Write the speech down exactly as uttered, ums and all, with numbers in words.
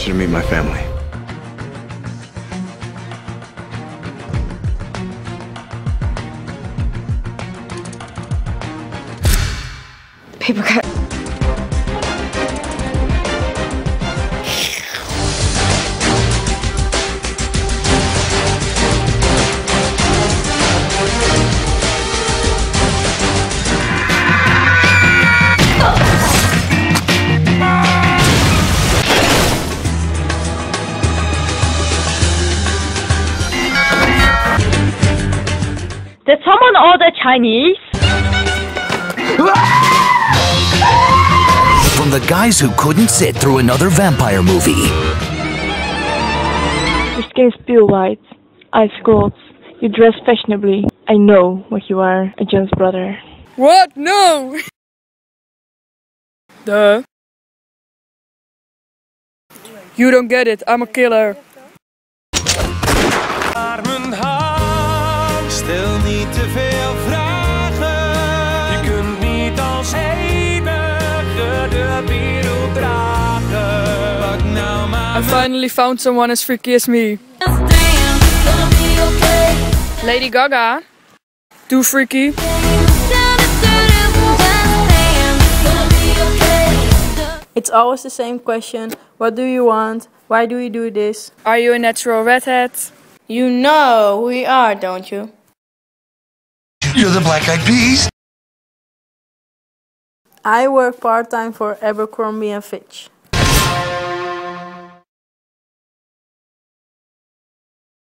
you to meet my family. Paper cut. Did someone order Chinese? From the guys who couldn't sit through another vampire movie. Your skin is pure white, eyes gold, you dress fashionably. I know what you are, a Jones brother. What? No! Duh. You don't get it, I'm a killer. Stel niet te veel vragen. Je kunt niet als enige de wereld dragen. Pak nou maar. I finally found someone as freaky as me. Lady Gaga. Too freaky. It's always the same question. What do you want? Why do we do this? Are you a natural redhead? You know who we are, don't you? You're the Black Eyed Peas? I work part-time for Abercrombie and Fitch.